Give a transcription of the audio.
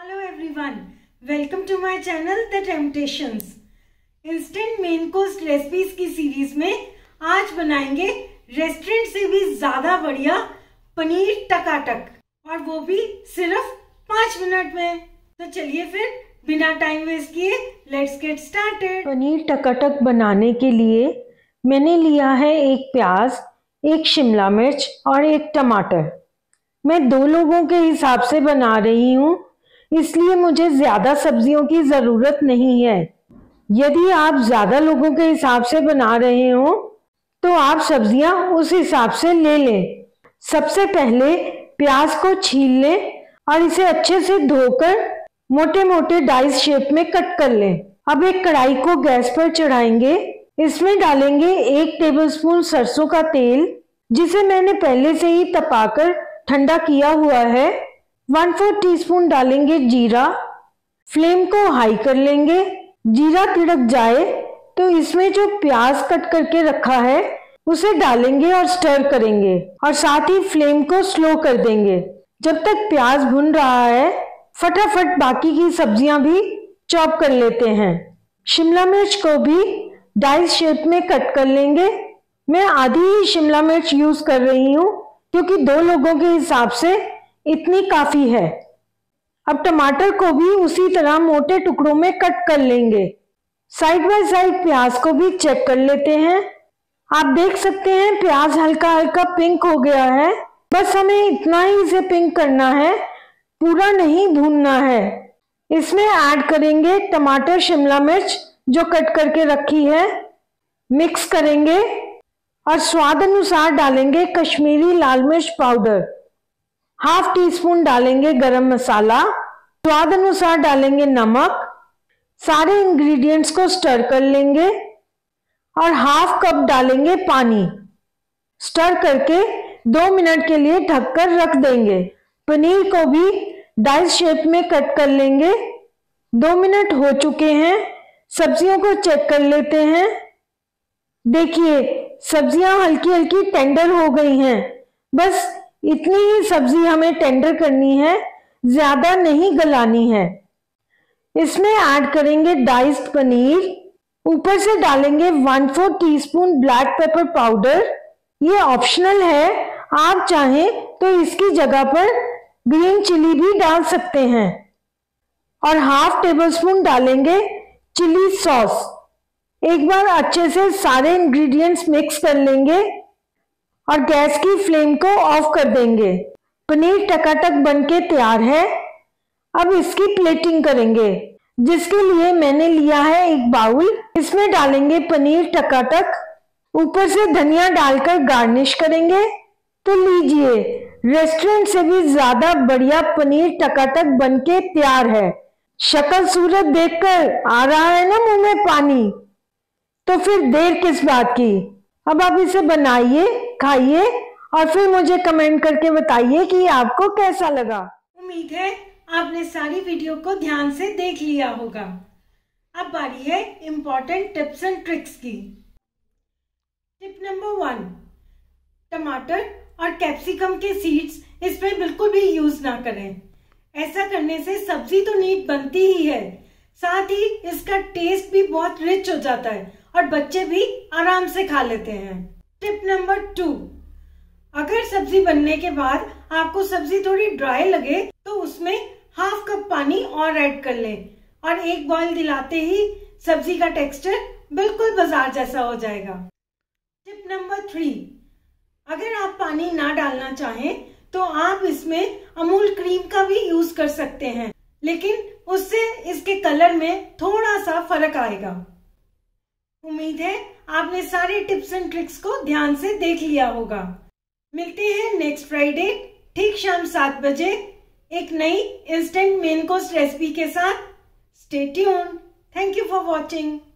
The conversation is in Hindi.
Hello everyone, welcome to my channel The Temptations। Instant main course recipes की सीरीज में आज बनाएंगे रेस्टोरेंट से भी ज्यादा बढ़िया पनीर टकाटक, और वो भी सिर्फ 5 मिनट में। तो चलिए फिर बिना टाइम वेस्ट किए let's get started. Paneer takatak बनाने के लिए मैंने लिया है एक प्याज, एक शिमला मिर्च और एक टमाटर। मैं 2 लोगों के हिसाब से बना रही हूँ, इसलिए मुझे ज्यादा सब्जियों की जरूरत नहीं है। यदि आप ज्यादा लोगों के हिसाब से बना रहे हो तो आप सब्जियां उस हिसाब से ले लें। सबसे पहले प्याज को छील लें और इसे अच्छे से धोकर मोटे मोटे डाइस शेप में कट कर लें। अब एक कढ़ाई को गैस पर चढ़ाएंगे। इसमें डालेंगे 1 टेबलस्पून सरसों का तेल, जिसे मैंने पहले से ही तपाकर ठंडा किया हुआ है। 1/4 टीस्पून डालेंगे जीरा। फ्लेम को हाई कर लेंगे। जीरा तिड़क जाए तो इसमें जो प्याज कट करके रखा है उसे डालेंगे और स्टर करेंगे, और साथ ही फ्लेम को स्लो कर देंगे। जब तक प्याज भुन रहा है फटाफट बाकी की सब्जियां भी चॉप कर लेते हैं। शिमला मिर्च को भी डाइस शेप में कट कर लेंगे। मैं आधी ही शिमला मिर्च यूज कर रही हूँ क्योंकि 2 लोगों के हिसाब से इतनी काफी है। अब टमाटर को भी उसी तरह मोटे टुकड़ों में कट कर लेंगे। साइड बाय साइड प्याज को भी चेक कर लेते हैं। आप देख सकते हैं प्याज हल्का हल्का पिंक हो गया है। बस हमें इतना ही इसे पिंक करना है, पूरा नहीं भूनना है। इसमें ऐड करेंगे टमाटर शिमला मिर्च जो कट करके रखी है, मिक्स करेंगे और स्वाद अनुसार डालेंगे कश्मीरी लाल मिर्च पाउडर। 1/2 टीस्पून डालेंगे गरम मसाला। स्वाद अनुसार डालेंगे नमक। सारे इंग्रेडिएंट्स को स्टर कर लेंगे और 1/2 कप डालेंगे पानी। स्टर करके 2 मिनट के लिए ढककर रख देंगे। पनीर को भी डाइस शेप में कट कर लेंगे। 2 मिनट हो चुके हैं। सब्जियों को चेक कर लेते हैं। देखिए सब्जियां हल्की हल्की टेंडर हो गई हैं। बस इतनी ही सब्जी हमें टेंडर करनी है, ज्यादा नहीं गलानी है। इसमें ऐड करेंगे डाइस्ड पनीर। ऊपर से डालेंगे 1/4 टीस्पून ब्लैक पेपर पाउडर। ये ऑप्शनल है, आप चाहें तो इसकी जगह पर ग्रीन चिली भी डाल सकते हैं। और 1/2 टेबलस्पून डालेंगे चिली सॉस। एक बार अच्छे से सारे इंग्रेडिएंट्स मिक्स कर लेंगे और गैस की फ्लेम को ऑफ कर देंगे। पनीर टकाटक बनके तैयार है। अब इसकी प्लेटिंग करेंगे, जिसके लिए मैंने लिया है एक बाउल। इसमें डालेंगे पनीर टकाटक, ऊपर से धनिया डालकर गार्निश करेंगे। तो लीजिए, रेस्टोरेंट से भी ज्यादा बढ़िया पनीर टकाटक बनके तैयार है। शक्ल सूरत देखकर आ रहा है ना मुंह में पानी, तो फिर देर किस बात की। अब आप इसे बनाइए, खाइए और फिर मुझे कमेंट करके बताइए कि आपको कैसा लगा। उम्मीद है आपने सारी वीडियो को ध्यान से देख लिया होगा। अब बारी है इम्पोर्टेंट टिप्स एंड ट्रिक्स की। टिप नंबर 1, टमाटर और कैप्सिकम के सीड्स इसमें बिल्कुल भी यूज ना करें। ऐसा करने से सब्जी तो नीट बनती ही है, साथ ही इसका टेस्ट भी बहुत रिच हो जाता है और बच्चे भी आराम से खा लेते हैं। टिप नंबर 2, अगर सब्जी बनने के बाद आपको सब्जी थोड़ी ड्राई लगे तो उसमें 1/2 कप पानी और ऐड कर लें, और 1 बॉईल दिलाते ही सब्जी का टेक्सचर बिल्कुल बाजार जैसा हो जाएगा। टिप नंबर 3, अगर आप पानी ना डालना चाहें तो आप इसमें अमूल क्रीम का भी यूज कर सकते हैं, लेकिन उससे इसके कलर में थोड़ा सा फर्क आएगा। उम्मीद है आपने सारे टिप्स एंड ट्रिक्स को ध्यान से देख लिया होगा। मिलते हैं नेक्स्ट फ्राइडे ठीक शाम 7 बजे एक नई इंस्टेंट मेन कोर्स रेसिपी के साथ। Stay tuned. Thank you for watching.